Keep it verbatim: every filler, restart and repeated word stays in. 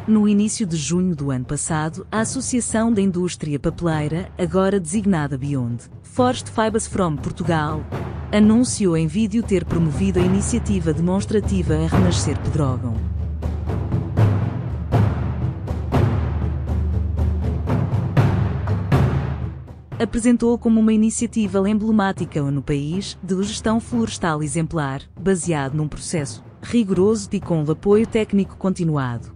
No início de junho do ano passado, a Associação da Indústria Papeleira, agora designada Beyond Forest Fibers from Portugal, anunciou em vídeo ter promovido a iniciativa demonstrativa a Renascer Pedrógão. Apresentou como uma iniciativa emblemática no país de gestão florestal exemplar, baseado num processo rigoroso e com o apoio técnico continuado.